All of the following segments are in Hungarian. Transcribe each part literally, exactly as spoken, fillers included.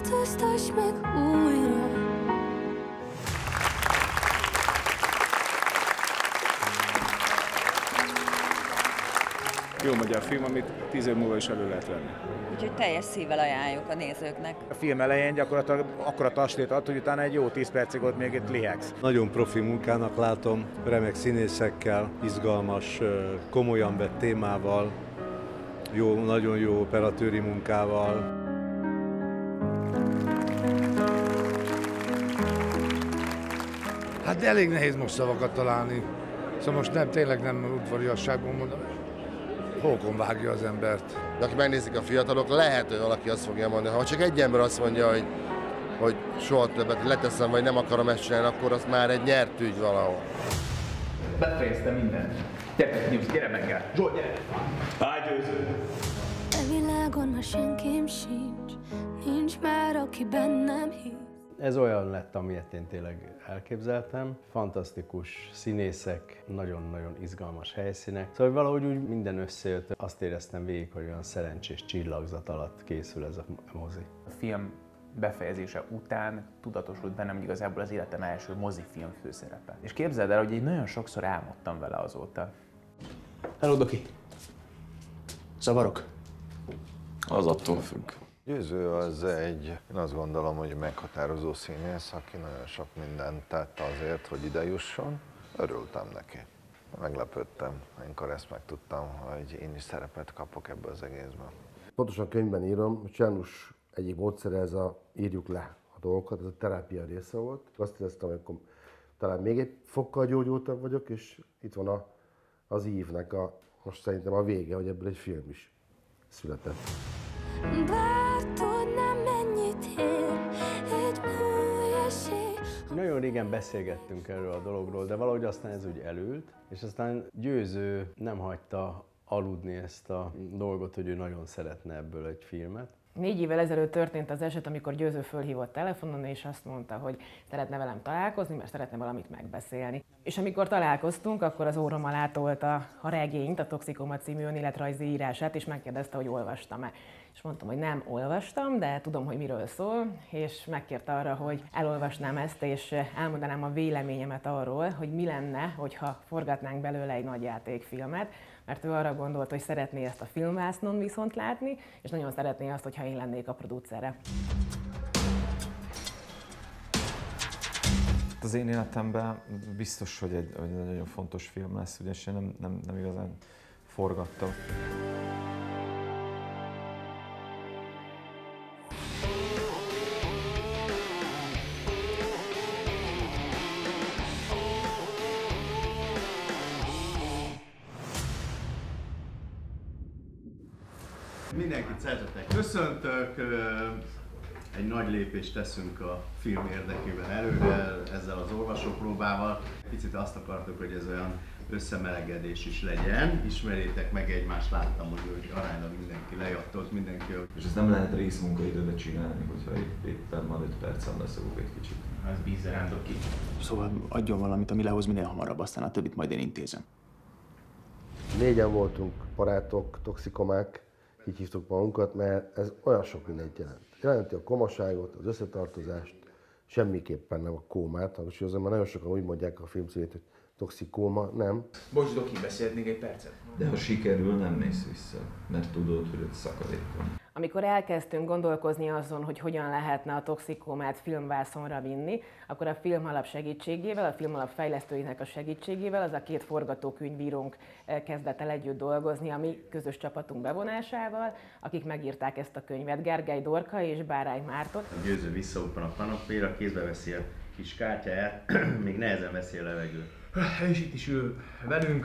változtass meg újra. Jó magyar film, amit tíz év múlva is elő lehet venni. Úgyhogy teljes szívvel ajánljuk a nézőknek. A film elején gyakorlatilag akkora tasslét ad, hogy utána egy jó tíz percig ott még itt lihegsz. Nagyon profi munkának látom, remek színészekkel, izgalmas, komolyan vett témával, jó, nagyon jó operatőri munkával. Hát elég nehéz most szavakat találni. Szóval most nem, tényleg nem udvariasságban mondom. Hókon vágja az embert. De aki megnézik a fiatalok, lehet, hogy valaki azt fogja mondani, ha csak egy ember azt mondja, hogy, hogy soha többet leteszem, vagy nem akarom ezt csinálni, akkor az már egy nyert ügy valahol. Befejeztem mindent. Gyertek, News, gyere meg el! Zsolt, gyere! Ágyőző! E világon már senkim sincs, nincs már, aki bennem hisz. Ez olyan lett, amilyet én tényleg elképzeltem. Fantasztikus színészek, nagyon-nagyon izgalmas helyszínek. Szóval valahogy úgy minden összejött, azt éreztem végig, hogy olyan szerencsés csillagzat alatt készül ez a mozi. A film befejezése után tudatosult bennem, hogy igazából az életem első mozifilm főszerepe. És képzeld el, hogy én nagyon sokszor álmodtam vele azóta. Hello, Doki! Zavarok? Az attól függ. Győző az egy, én azt gondolom, hogy meghatározó színész, aki nagyon sok mindent tett azért, hogy ide jusson. Örültem neki. Meglepődtem, amikor ezt megtudtam, hogy én is szerepet kapok ebből az egészben. Pontosan könyvben írom, hogy Csernus egyik módszere ez a írjuk le a dolgokat, ez a terápia része volt. Azt éreztem, hogy akkor talán még egy fokkal gyógyultabb vagyok, és itt van a, az ívnek a, most szerintem a vége, hogy ebből egy film is született. Bár tudnám, mennyit ér egy új esély. Nagyon régen beszélgettünk erről a dologról, de valahogy aztán ez úgy elült, és aztán Győző nem hagyta aludni ezt a dolgot, hogy ő nagyon szeretne ebből egy filmet. Négy évvel ezelőtt történt az eset, amikor Győző fölhívott telefonon, és azt mondta, hogy szeretne velem találkozni, mert szeretne valamit megbeszélni. És amikor találkoztunk, akkor az órom alá tolta a regényt, a Toxikoma című önéletrajzi írását, és megkérdezte, hogy olvastam-e. És mondtam, hogy nem olvastam, de tudom, hogy miről szól, és megkérte arra, hogy elolvasnám ezt, és elmondanám a véleményemet arról, hogy mi lenne, hogyha forgatnánk belőle egy nagy játékfilmet, mert ő arra gondolt, hogy szeretné ezt a filmvásznon viszont látni, és nagyon szeretné azt, hogyha én lennék a producere. Az én életemben biztos, hogy egy, hogy egy nagyon fontos film lesz, ugyanis én nem, nem, nem igazán forgattam. Mindenkit szeretettel köszöntök, egy nagy lépést teszünk a film érdekében előre ezzel az olvasópróbával. Picit azt akartuk, hogy ez olyan összemelegedés is legyen. Ismerjétek meg egymást, láttam, hogy aránylag mindenki lejattolt, mindenki. És ezt nem lehet részmunkaidőbe csinálni, hogyha éppen van öt percen leszokok egy kicsit. Ez bízze rám, Doki. Szóval adjon valamit, ami lehoz minél hamarabb, aztán a többit majd én intézem. Négyen voltunk barátok, toxikomák, így hívtuk magunkat, mert ez olyan sok mindent jelent. Jelenti a komaságot, az összetartozást, semmiképpen nem a kómát, hangsúlyozom, mert nagyon sokan úgy mondják a filmcímét, hogy toxikóma, nem. Bocs, Doki, beszélhetnék egy percet? De ha sikerül, nem mész vissza, mert tudod, hogy ott szakadék van. Amikor elkezdtünk gondolkozni azon, hogy hogyan lehetne a toxikomát filmvászonra vinni, akkor a Filmalap segítségével, a Filmalap fejlesztőinek a segítségével az a két forgatókönyvírónk kezdett el együtt dolgozni a mi közös csapatunk bevonásával, akik megírták ezt a könyvet, Gergely Dorka és Bárány Márton. A Győző visszauppan a panopéra, kézbe veszi a kis kártyáját, még nehezen veszi a levegőt. És itt is ül velünk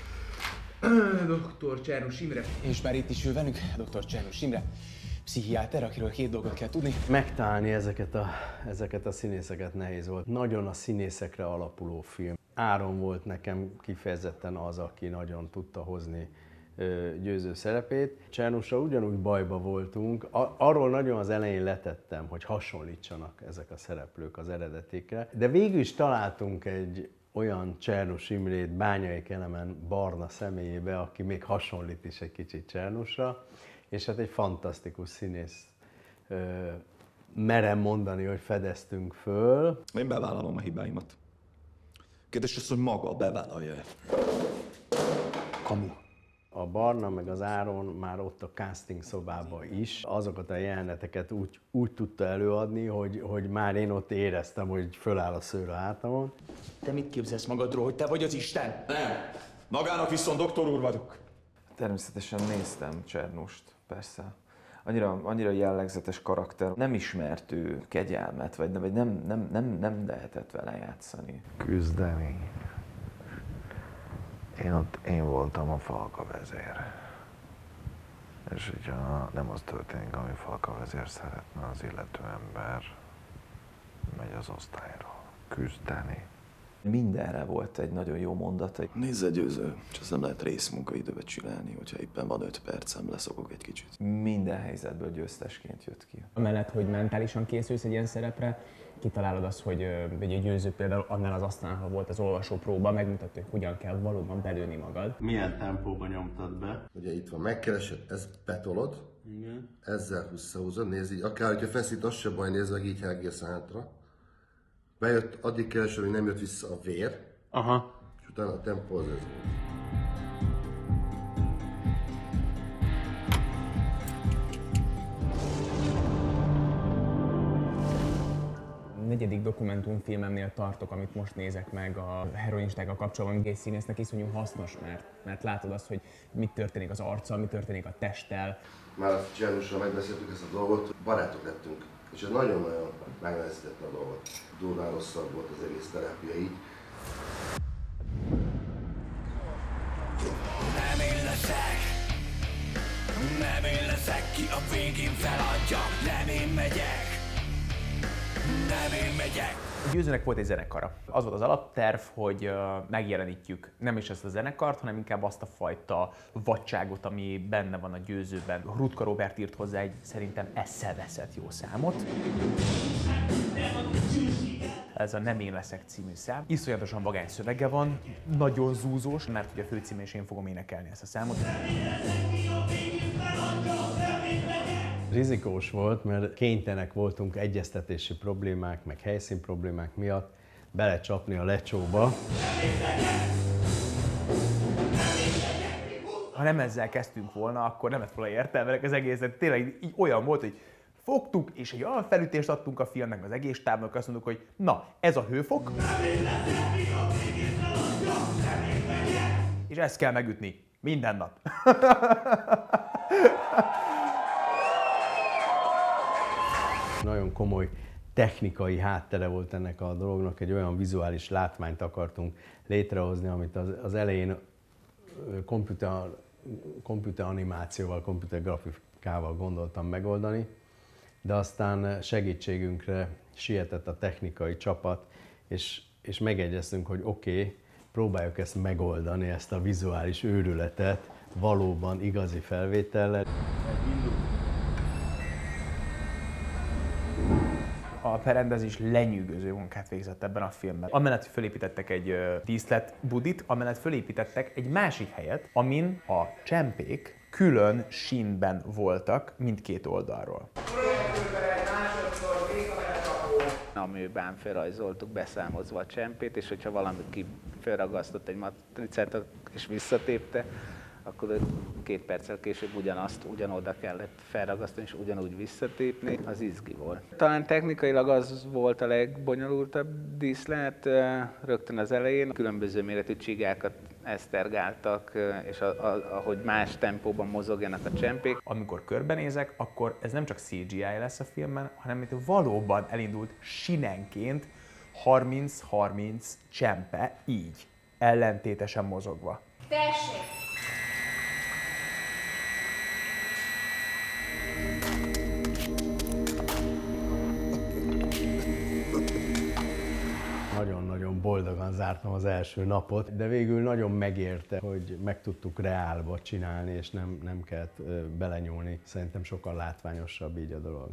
doktor Csernus Imre. És már itt is ül velünk doktor Csernus Imre, pszichiáter, akiről két dolgot kell tudni. Megtalálni ezeket a, ezeket a színészeket nehéz volt. Nagyon a színészekre alapuló film. Áron volt nekem kifejezetten az, aki nagyon tudta hozni Győző szerepét. Csernussal ugyanúgy bajba voltunk. Arról nagyon az elején letettem, hogy hasonlítsanak ezek a szereplők az eredetikre. De végül is találtunk egy olyan Csernus Imrét Bányai Kelemen barna személyébe, aki még hasonlít is egy kicsit Csernusra, és hát egy fantasztikus színész ö, merem mondani, hogy fedeztünk föl. Én bevállalom a hibáimat. Kérdés az, hogy maga bevállalja-e. Kamu. A Barna meg az Áron már ott a casting szobában is azokat a jeleneteket úgy, úgy tudta előadni, hogy, hogy már én ott éreztem, hogy föláll a szőr a hátamon. Te mit képzelsz magadról, hogy te vagy az Isten? Nem. Magának viszont doktor úr vagyok. Természetesen néztem Csernust, persze. Annyira, annyira jellegzetes karakter, nem ismert ő kegyelmet, vagy, vagy nem, nem, nem, nem lehetett vele játszani. Küzdeni. Én ott én voltam a falka vezér. És hogyha nem az történik, ami falka vezér szeretne, az illető ember megy az osztályról. Küzdeni. Mindenre volt egy nagyon jó mondata. Nézze, Győző, és azt nem lehet részmunkaidőbe csinálni, hogyha éppen van öt percem, leszokok egy kicsit. Minden helyzetből győztesként jött ki. Amellett, hogy mentálisan készülsz egy ilyen szerepre, kitalálod azt, hogy egy Győző például annál az asztalnál, ha volt az olvasópróba, megmutatja, hogy hogyan kell valóban belőni magad. Milyen tempóban nyomtad be? Ugye itt van, megkeresed, ezt betolod, Igen. ezzel visszahúzod, nézd így, akár hogyha feszít, az se baj, nézd meg így egészen hátra. Bejött, addig keresed, hogy nem jött vissza a vér, Aha. és utána a tempó az ez. Negyedik dokumentumfilmemnél tartok, amit most nézek meg a heroinistákkal kapcsolatban. Egy színésznek iszonyú hasznos, mert, mert látod azt, hogy mit történik az arccal, mi történik a testtel. Már a Csernussal megbeszéltük ezt a dolgot, barátok lettünk, és ez nagyon-nagyon megnehezítette a dolgot. Durván rosszabb volt az egész terápia így. Nem én leszek, nem én leszek, ki a végén feladja, nem én megyek. Nem én megyek. A Győzőnek volt egy zenekara. Az volt az alapterv, hogy megjelenítjük nem is ezt a zenekart, hanem inkább azt a fajta vadságot, ami benne van a Győzőben. Rutka Róbert írt hozzá egy szerintem eszeveszett jó számot. Ez a Nem én leszek című szám. Iszonyatosan vagány szövege van, nagyon zúzós, mert ugye a főcíme és én fogom énekelni ezt a számot. Rizikós volt, mert kénytelenek voltunk egyeztetési problémák, meg helyszín problémák miatt belecsapni a lecsóba. Ha nem ezzel kezdtünk volna, akkor nem lett volna értelmenek az egészet. Tényleg így olyan volt, hogy fogtuk, és egy olyan felütést adtunk a filmnek, az egész stábnak, azt mondtuk, hogy na, ez a hőfok, és ezt kell megütni minden nap. Nagyon komoly technikai háttere volt ennek a dolognak, egy olyan vizuális látványt akartunk létrehozni, amit az, az elején komputer, komputer animációval, komputer grafikával gondoltam megoldani, de aztán segítségünkre sietett a technikai csapat, és, és megegyeztünk, hogy oké, okay, próbáljuk ezt megoldani, ezt a vizuális őrületet valóban igazi felvétellel. A berendezés lenyűgöző munkát végzett ebben a filmben. Amellett, hogy fölépítettek egy díszlet budit, amellett fölépítettek egy másik helyet, amin a csempék külön sínben voltak mindkét oldalról. A műben felrajzoltuk beszámozva a csempét, és hogyha valaki felragasztott egy matricát és visszatépte, akkor két perccel később ugyanazt, ugyanoda kellett felragasztani és ugyanúgy visszatépni, az izgi volt. Talán technikailag az volt a legbonyolultabb díszlet, rögtön az elején különböző méretű csigákat esztergáltak, és a, a, ahogy más tempóban mozogjanak a csempék. Amikor körbenézek, akkor ez nem csak cé gé í lesz a filmben, hanem itt valóban elindult sinenként harminc harminc csempe, így, ellentétesen mozogva. Tessék! Nagyon-nagyon boldogan zártam az első napot, de végül nagyon megérte, hogy meg tudtuk reálba csinálni, és nem, nem kellett belenyúlni. Szerintem sokkal látványosabb így a dolog.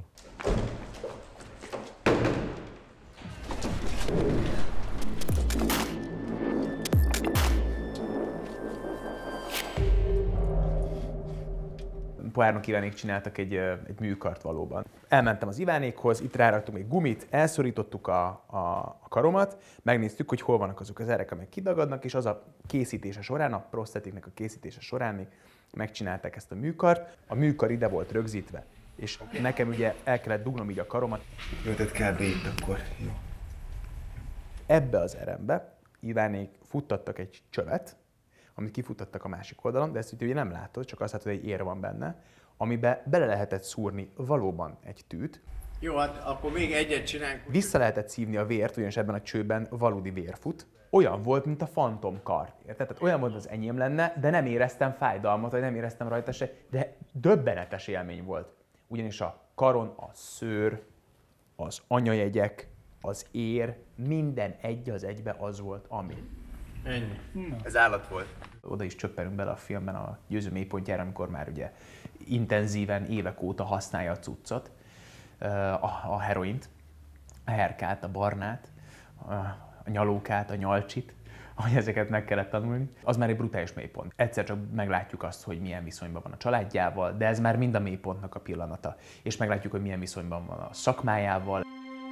Pohárnok Ivánék csináltak egy, egy műkart valóban. Elmentem az Ivánékhoz, itt ráraktunk egy gumit, elszorítottuk a, a, a karomat, megnéztük, hogy hol vannak azok az erek, amelyek kidagadnak, és az a készítése során, a prosthetiknek a készítése során még megcsinálták ezt a műkart. A műkar ide volt rögzítve, és nekem ugye el kellett dugnom így a karomat. Jó, tehát kb. Itt akkor. Jó. Ebbe az erembe Ivánék futtattak egy csövet, amit kifuttattak a másik oldalon, de ezt ugye nem látod, csak azt látod, hogy egy ér van benne, amiben bele lehetett szúrni valóban egy tűt. Jó, hát akkor még egyet csinálunk. Vissza lehetett szívni a vért, ugyanis ebben a csőben valódi vér fut. Olyan volt, mint a fantomkar. Érted? Tehát olyan volt, az enyém lenne, de nem éreztem fájdalmat, vagy nem éreztem rajta se, de döbbenetes élmény volt. Ugyanis a karon a szőr, az anyajegyek, az ér, minden egy az egybe az volt, ami. Ennyi. Ez állat volt. Oda is csöppenünk bele a filmben a győző mélypontjára, amikor már ugye intenzíven évek óta használja a cuccot, a, a heroint, a herkát, a barnát, a nyalókát, a nyalcsit, ahogy ezeket meg kellett tanulni. Az már egy brutális mélypont. Egyszer csak meglátjuk azt, hogy milyen viszonyban van a családjával, de ez már mind a mélypontnak a pillanata. És meglátjuk, hogy milyen viszonyban van a szakmájával.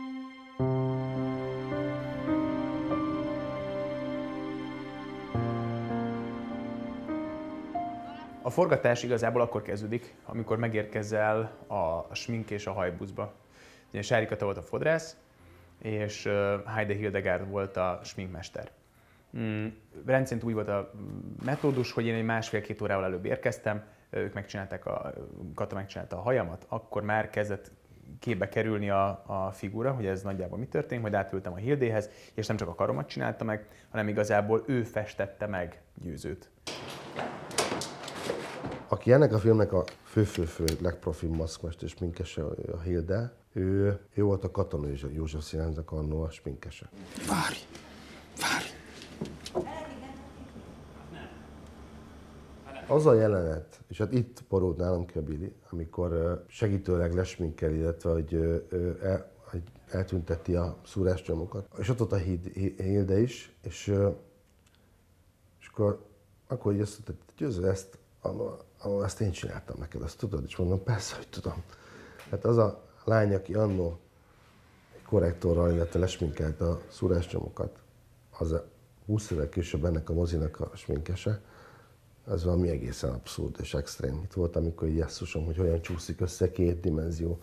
A forgatás igazából akkor kezdődik, amikor megérkezel a smink és a hajbuszba. Ugye Sári Kata volt a fodrász, és Heide Hildegard volt a sminkmester. Mm, rendszerint úgy volt a metódus, hogy én egy másfél-két órával előbb érkeztem, ők megcsinálták a, Kata megcsinálta a hajamat, akkor már kezdett képbe kerülni a, a figura, hogy ez nagyjából mi történik, majd átültem a Hildéhez, és nem csak a karomat csinálta meg, hanem igazából ő festette meg Győzőt. Aki ennek a filmnek a fő-fő-fő legprofibb maszkmester és sminkese, a Hilde, ő, ő volt a Katona József Színháznak annó a sminkese. Várj! Várj! Az a jelenet, és hát itt borult nálam ki a Billy, amikor segítőleg lesminkel, illetve hogy el, eltünteti a szúrástyomokat. És ott ott a Hilde is, és, és akkor, akkor így azt mondta, hogy Győző, ezt, ezt én csináltam neked, azt tudod? És mondom, persze, hogy tudom. Hát az a lány, aki annó egy korrektorral, illetve lesminkelt a szúrástyomokat, az a húsz évvel később ennek a mozinak a sminkese, ez valami egészen abszurd és extrém. Itt volt, amikor így jesszusom, hogy hogyan csúszik össze két dimenzió.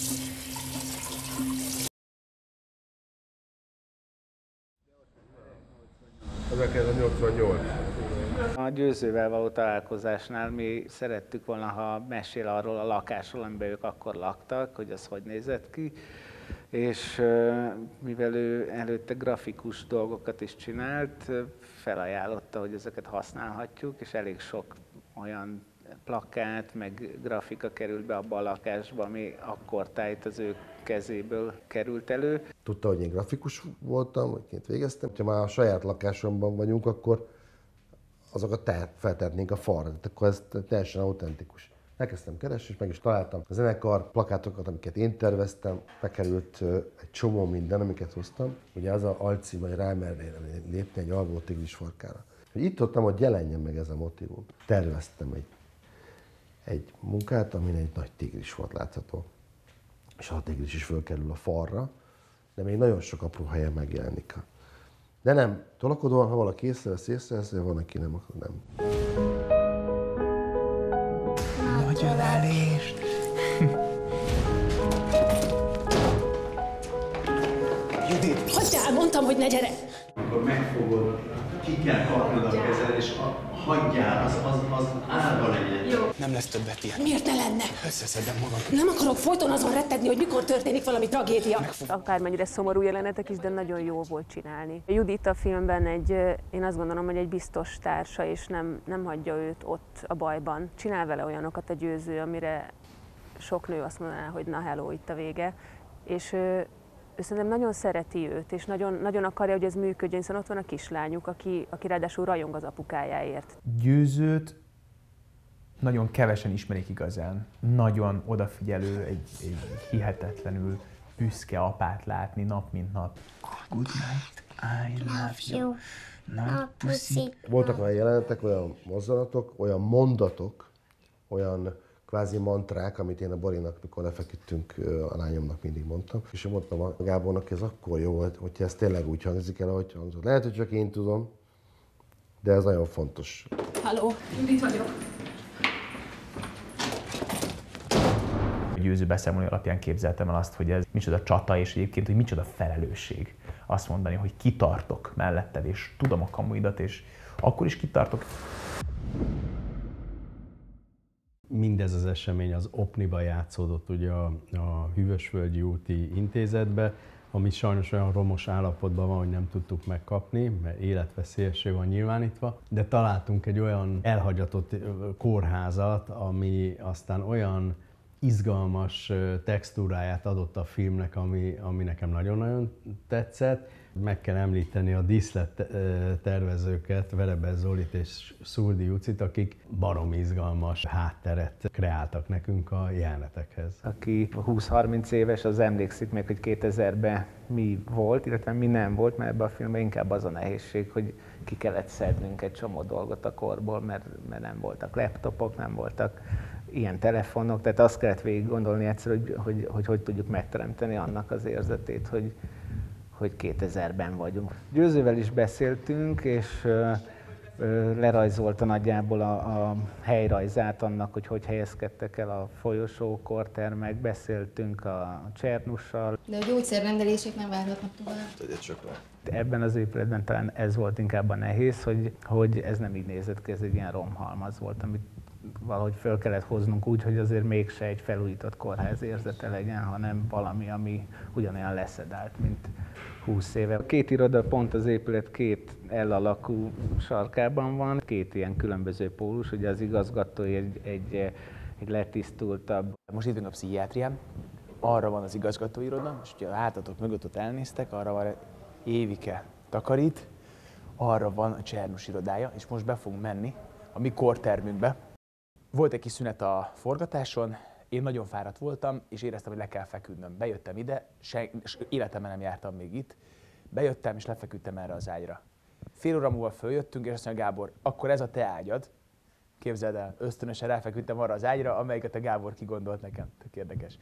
ezerkilencszáznyolcvannyolc. A Győzővel való találkozásnál mi szerettük volna, ha mesél arról a lakásról, amiben ők akkor laktak, hogy az hogy nézett ki, és mivel ő előtte grafikus dolgokat is csinált, felajánlotta, hogy ezeket használhatjuk, és elég sok olyan plakát, meg grafika került be abba a lakásba, ami akkortájt az ő kezéből került elő. Tudta, hogy én grafikus voltam, vagy kint végeztem. Ha már a saját lakásomban vagyunk, akkor azokat tehet, feltehetnénk a falra, tehát akkor ez teljesen autentikus. Elkezdtem keresni, és meg is találtam a zenekar plakátokat, amiket én terveztem, bekerült egy csomó minden, amiket hoztam. Ugye az a alcím, hogy rámernél lépni egy alvó tigris farkára. Itt tudtam, hogy jelenjen meg ez a motívum. Terveztem egy, egy munkát, amin egy nagy tigris volt látható. És a tigris is fölkerül a falra, de még nagyon sok apró helyen megjelenik. De nem tolakodóan, ha valaki észrevesz, észrevesz, de van, aki nem, akkor nem. Nagy ölelés! Judit! Hagyjál, mondtam, hogy ne gyere! Amikor megfogod, ki kell kapnod a kezed, és a, hagyjál, az, az, az állva legyen. Jó. Nem lesz többet ilyen. Miért ne lenne? Összeszedem magam. Nem akarok folyton azon rettegni, hogy mikor történik valami tragédia. Akármennyire szomorú jelenetek is, de nagyon jó volt csinálni. Judit a filmben egy, én azt gondolom, hogy egy biztos társa, és nem, nem hagyja őt ott a bajban. Csinál vele olyanokat a Győző, amire sok nő azt mondaná, hogy na hello, itt a vége. És ő, ő szerintem nagyon szereti őt, és nagyon, nagyon akarja, hogy ez működjön, hiszen ott van a kislányuk, aki, aki ráadásul rajong az apukájáért. Győzőt nagyon kevesen ismerik igazán. Nagyon odafigyelő, egy, egy hihetetlenül büszke apát látni nap mint nap. Good night, I love you. Nagy puszi. Voltak olyan jelenetek, olyan mozzanatok, olyan mondatok, olyan kvázi mantrák, amit én a Borinak, mikor lefeküdtünk, a lányomnak mindig mondtam. És én mondtam a Gábornak, hogy ez akkor jó, hogyha ez tényleg úgy hangzik el, ahogy hangzott. Lehet, hogy csak én tudom, de ez nagyon fontos. Halló, Judit vagyok. Győző beszámoló alapján képzeltem el azt, hogy ez micsoda csata, és egyébként, hogy micsoda felelősség azt mondani, hogy kitartok melletted, és tudom a kamuidat, és akkor is kitartok. Mindez az esemény az Opniba játszódott, ugye a, a Hűvösvölgyi úti intézetbe, ami sajnos olyan romos állapotban van, hogy nem tudtuk megkapni, mert életveszélyessé van nyilvánítva, de találtunk egy olyan elhagyatott kórházat, ami aztán olyan izgalmas textúráját adott a filmnek, ami, ami nekem nagyon-nagyon tetszett. Meg kell említeni a díszlettervezőket, Verebes Zolit és Szurdi Jucit, akik baromi izgalmas hátteret kreáltak nekünk a jelenetekhez. Aki húsz-harminc éves, az emlékszik még, hogy kétezerben mi volt, illetve mi nem volt, mert ebben a filmben inkább az a nehézség, hogy ki kellett szednünk egy csomó dolgot a korból, mert, mert nem voltak laptopok, nem voltak ilyen telefonok, tehát azt kellett végig gondolni egyszer, hogy hogy, hogy hogy tudjuk megteremteni annak az érzetét, hogy, hogy kétezerben vagyunk. Győzővel is beszéltünk, és ö, ö, lerajzolta nagyjából a, a helyrajzát annak, hogy hogy helyezkedtek el a folyosó, kortermek, beszéltünk a Csernussal. De a gyógyszerrendelések nem várhatnak tovább. Tegyed csak le. Ebben az épületben talán ez volt inkább a nehéz, hogy, hogy ez nem így nézett ki, ez egy ilyen romhalmaz volt, amit valahogy föl kellett hoznunk úgy, hogy azért mégse egy felújított kórház érzete legyen, hanem valami, ami ugyanolyan leszedált, mint húsz éve. A két iroda pont az épület két L-alakú sarkában van, két ilyen különböző pólus, ugye az igazgatói egy, egy, egy letisztultabb. Most itt vagyunk a pszichiátrián, arra van az igazgatóiroda, és ha a hátatok mögött ott elnéztek, arra van Évike takarít, arra van a Csernus irodája, és most be fogunk menni a mi kortermünkbe. Volt egy kis szünet a forgatáson, én nagyon fáradt voltam, és éreztem, hogy le kell feküdnöm. Bejöttem ide, se, életemben nem jártam még itt. Bejöttem, és lefeküdtem erre az ágyra. Fél óra múlva följöttünk, és azt mondja, Gábor, akkor ez a te ágyad. Képzeld el, ösztönösen ráfeküdtem arra az ágyra, amelyiket a Gábor kigondolt nekem. Tök érdekes.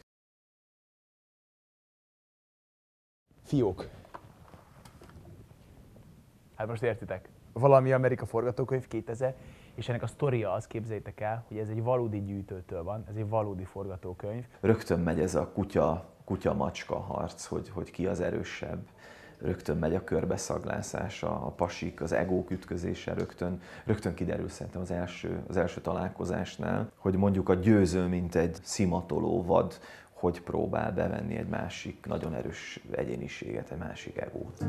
Fiók. Hát most értitek. Valami Amerika forgatókönyv kétezer, és ennek a sztoria az, képzeljétek el, hogy ez egy valódi gyűjtőtől van, ez egy valódi forgatókönyv. Rögtön megy ez a kutya, kutya-macska harc, hogy, hogy ki az erősebb. Rögtön megy a körbeszaglászása, a pasik, az egók ütközése, rögtön, rögtön kiderül szerintem az első, az első találkozásnál, hogy mondjuk a győző, mint egy szimatoló vad, hogy próbál bevenni egy másik nagyon erős egyéniséget, egy másik egót.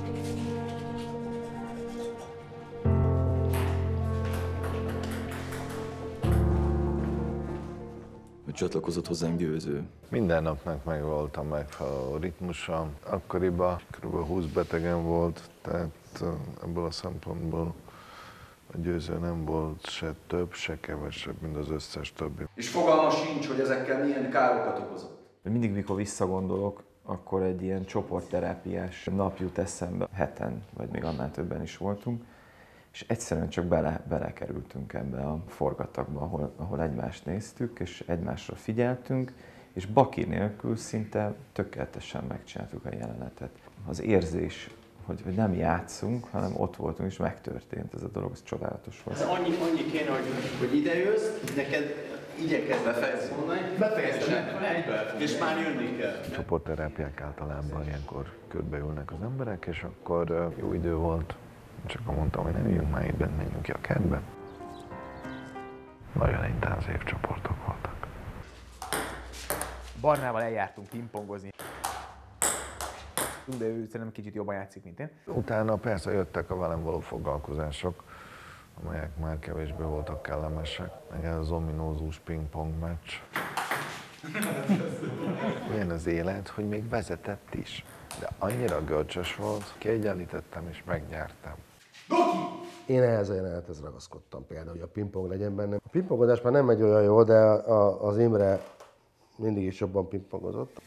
Hogy csatlakozott hozzánk Győző. Minden napnak megvolt a megfelelő ritmusa. Akkoriban kb. húsz betegen volt, tehát ebből a szempontból a Győző nem volt se több, se kevesebb, mint az összes többi. És fogalma sincs, hogy ezekkel milyen károkat okozott. Mindig, mikor visszagondolok, akkor egy ilyen csoportterápiás nap jut eszembe. Heten, vagy még annál többen is voltunk. És egyszerűen csak bele, belekerültünk ebbe a forgatagba, ahol, ahol egymást néztük, és egymásra figyeltünk, és baki nélkül szinte tökéletesen megcsináltuk a jelenetet. Az érzés, hogy, hogy nem játszunk, hanem ott voltunk, és megtörtént ez a dolog, ez csodálatos volt. Ez annyi, annyi kéne, hogy, hogy ide jössz, neked igyekezz befejezni mondani, befejezd és már jönni kell. Csoportterápiák általában ilyenkor körbeülnek az emberek, és akkor jó idő volt. Csak mondtam, hogy nem üljünk már itt, menjünk ki a kertbe. Nagyon intenzív csoportok voltak. Barnával eljártunk pingpongozni. De ő szerintem kicsit jobban játszik, mint én. Utána persze jöttek a velem való foglalkozások, amelyek már kevésbé voltak kellemesek. Meg ez az ominózus pingpong meccs. Olyan az élet, hogy még vezetett is. De annyira görcsös volt, kiegyenlítettem és megnyertem. Én ehhez a jelenethez ragaszkodtam például, hogy a pingpong legyen benne. A pingpongodás már nem megy olyan jó, de a, az Imre mindig is jobban pingpongozott.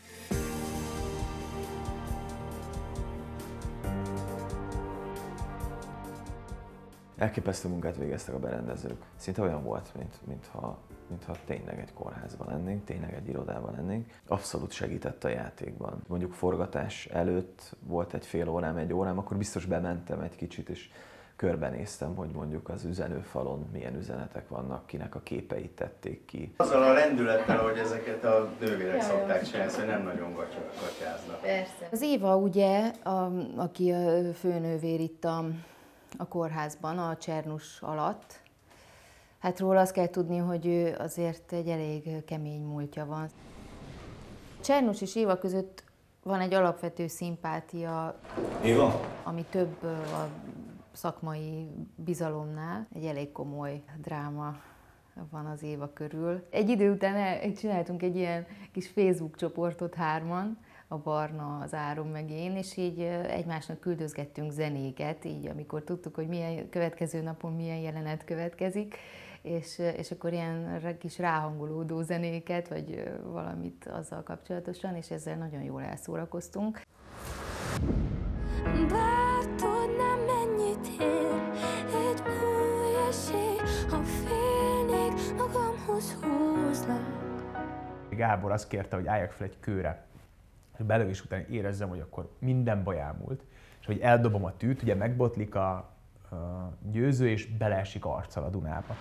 Elképesztő munkát végeztek a berendezők. Szinte olyan volt, mint, mintha, mintha tényleg egy kórházban lennénk, tényleg egy irodában lennénk. Abszolút segített a játékban. Mondjuk forgatás előtt volt egy fél órám, egy órám, akkor biztos bementem egy kicsit, és körbenéztem, hogy mondjuk az üzenőfalon milyen üzenetek vannak, kinek a képeit tették ki. Azzal a lendülettel, hogy ezeket a nővérek szokták csinálni, hogy nem nagyon gatyáznak. Persze. Az Éva ugye, a, aki a főnővér itt a, a kórházban, a Csernus alatt, hát róla azt kell tudni, hogy ő azért egy elég kemény múltja van. Csernus és Éva között van egy alapvető szimpátia, Éva? ami több a szakmai bizalomnál. Egy elég komoly dráma van az Éva körül. Egy idő után el, csináltunk egy ilyen kis Facebook csoportot hárman, a Barna, az Áron meg én, és így egymásnak küldözgettünk zenéket, így amikor tudtuk, hogy milyen következő napon milyen jelenet következik, és, és akkor ilyen kis ráhangolódó zenéket, vagy valamit azzal kapcsolatosan, és ezzel nagyon jól elszórakoztunk. Bár tudnám, mennyit ér egy új esély, ha félnék, magamhoz húzlak. Gábor azt kérte, hogy álljak fel egy kőre, hogy belövés után érezzem, hogy akkor minden baj elmúlt, és hogy eldobom a tűt, ugye megbotlik a, a győző, és beleesik arccal a Dunába.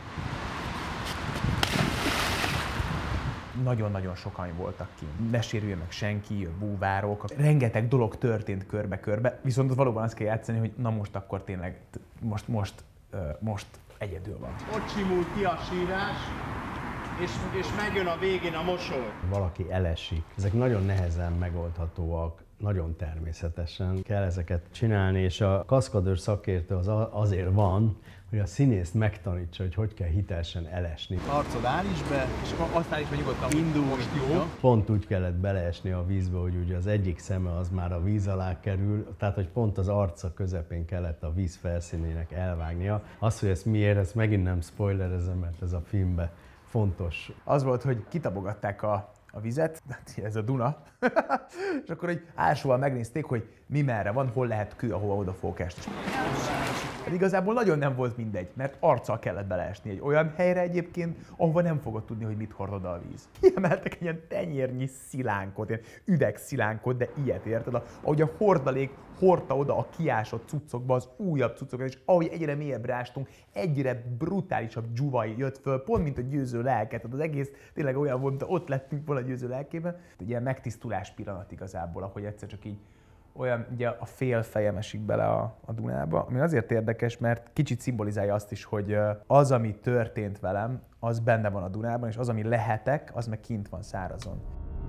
Nagyon-nagyon sokan voltak ki. Ne sérüljön meg senki, búvárok. Rengeteg dolog történt körbe-körbe, viszont valóban azt kell játszani, hogy na most akkor tényleg, most, most, most egyedül van. Ott simult ki a sírás, és, és megjön a végén a mosoly. Valaki elesik. Ezek nagyon nehezen megoldhatóak, nagyon természetesen kell ezeket csinálni, és a kaszkadőr szakértő az azért van, hogy a színészt megtanítsa, hogy hogy kell hitelesen elesni. Arcod állíts be, és azt állíts be nyugodtan, indul, most jó. Pont úgy kellett beleesni a vízbe, hogy ugye az egyik szeme az már a víz alá kerül, tehát hogy pont az arca közepén kellett a víz felszínének elvágnia. Az, hogy ezt miért, ezt megint nem spoilerezem, mert ez a filmben fontos. Az volt, hogy kitapogatták a, a vizet, ez a Duna, és akkor egy ásóval megnézték, hogy mi merre van, hol lehet kő, ahova oda fogok esni. Hát igazából nagyon nem volt mindegy, mert arccal kellett beleesni egy olyan helyre egyébként, ahova nem fogod tudni, hogy mit hord oda a víz. Kiemeltek egy ilyen tenyérnyi szilánkot, ilyen üvegszilánkot, de ilyet érted, ahogy a hordalék hordta oda a kiásott cuccokba az újabb cuccokat, és ahogy egyre mélyebbre ástunk, egyre brutálisabb dzsuvaj jött föl, pont mint a győző lelket. Az egész tényleg olyan volt, mint ott lettünk volna a győző lelkében. Egy ilyen megtisztulás pillanat igazából, ahogy egyszer csak így olyan, ugye a fél fejem esik bele a, a Dunába, ami azért érdekes, mert kicsit szimbolizálja azt is, hogy az, ami történt velem, az benne van a Dunában, és az, ami lehetek, az meg kint van szárazon.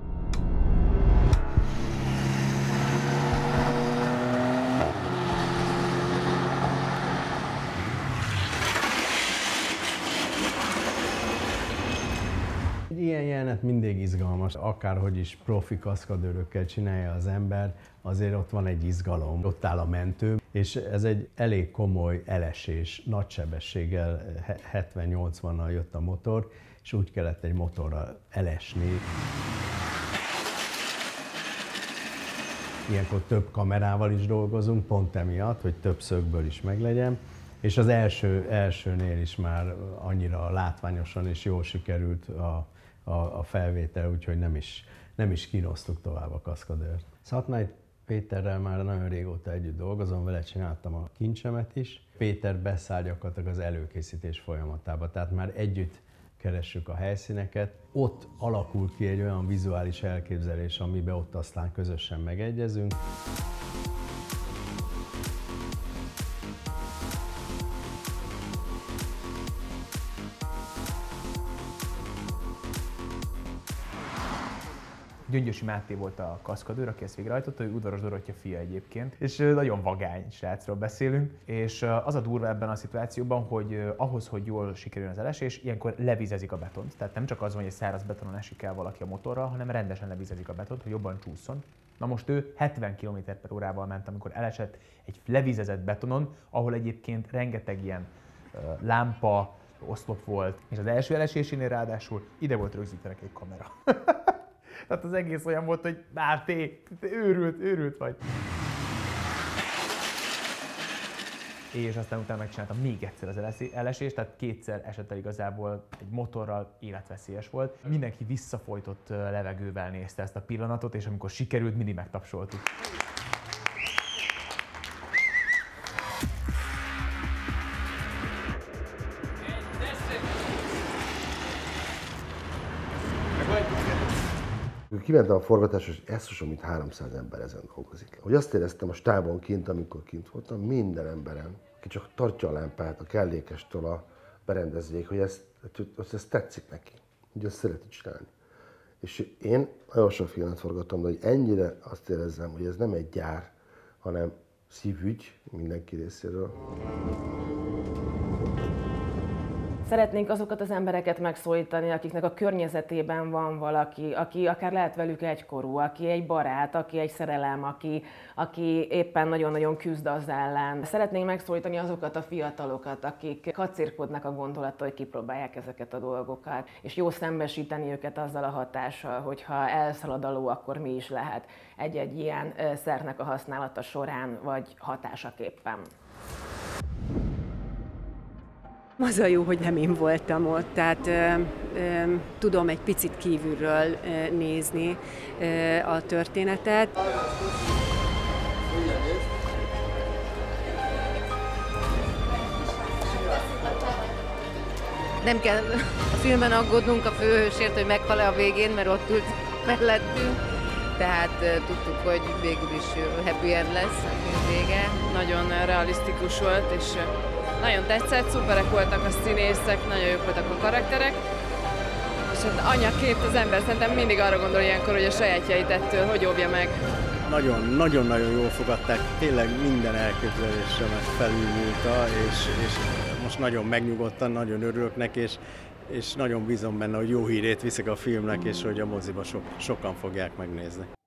Ilyen jelenet mindig izgalmas, akárhogy is profi kaszkadőrökkel csinálja az ember, azért ott van egy izgalom, ott áll a mentő, és ez egy elég komoly elesés, nagy sebességgel, hetven-nyolcvannal jött a motor, és úgy kellett egy motorral elesni. Ilyenkor több kamerával is dolgozunk, pont emiatt, hogy több szögből is meglegyen. És az első, elsőnél is már annyira látványosan és jól sikerült a, a, a felvétel, úgyhogy nem is, nem is kínoztuk tovább a kaszkadőrt. Szatmár Péterrel már nagyon régóta együtt dolgozom, vele csináltam a kincsemet is. Péter beszáll gyakorlatilag az előkészítés folyamatába, tehát már együtt keressük a helyszíneket. Ott alakul ki egy olyan vizuális elképzelés, amiben ott aztán közösen megegyezünk. Gyöngyösi Máté volt a kaszkadőr, aki ezt végrehajtotta, ő Udvaros Dorottya fia egyébként, és nagyon vagány srácról beszélünk, és az a durva ebben a szituációban, hogy ahhoz, hogy jól sikerüljön az elesés, ilyenkor levizezik a betont. Tehát nem csak az van, hogy egy száraz betonon esik el valaki a motorral, hanem rendesen levizezik a betont, hogy jobban csúszson. Na most ő hetven kilométer per órával ment, amikor elesett egy levizezett betonon, ahol egyébként rengeteg ilyen uh, lámpa, oszlop volt, és az első elesésénél ráadásul ide volt rögzítve egy kamera. Tehát az egész olyan volt, hogy Máté, te őrült, őrült vagy. és aztán utána megcsináltam még egyszer az elesést, tehát kétszer esett el igazából egy motorral, életveszélyes volt. Mindenki visszafolytott levegővel nézte ezt a pillanatot, és amikor sikerült, mindig megtapsoltuk. Kimentem a forgatásra, és eszos, mint háromszáz ember ezen dolgozik. Hogy azt éreztem a stábon kint, amikor kint voltam, minden emberen, aki csak tartja a lámpát, a kellékestől a berendezvék, hogy ezt, hogy ezt tetszik neki, hogy ezt szereti csinálni. És én nagyon sok filmet forgattam, de hogy ennyire azt érezzem, hogy ez nem egy gyár, hanem szívügy mindenki részéről. Szeretnénk azokat az embereket megszólítani, akiknek a környezetében van valaki, aki akár lehet velük egykorú, aki egy barát, aki egy szerelem, aki, aki éppen nagyon-nagyon küzd az ellen. Szeretnénk megszólítani azokat a fiatalokat, akik kacérkodnak a gondolattal, hogy kipróbálják ezeket a dolgokat, és jó szembesíteni őket azzal a hatással, hogyha elszalad a ló, akkor mi is lehet egy-egy ilyen szernek a használata során, vagy hatásaképpen. Az a jó, hogy nem én voltam ott, tehát ö, ö, tudom egy picit kívülről ö, nézni ö, a történetet. Nem kell a filmben aggódnunk a főhősért, hogy meghal-e a végén, mert ott ült mellettünk. Tehát uh, tudtuk, hogy végül is happy end lesz a film vége. Nagyon realisztikus volt, és nagyon tetszett, szuperek voltak a színészek, nagyon jók voltak a karakterek. És hát anyaként az ember szerintem mindig arra gondol ilyenkor, hogy a sajátjait ettől hogy óvja meg. Nagyon-nagyon jól fogadták, tényleg minden elképzelésemet felülmúlta, és, és most nagyon megnyugodtan, nagyon örülök neki, és, és nagyon bízom benne, hogy jó hírét viszek a filmnek, és hogy a moziba so, sokan fogják megnézni.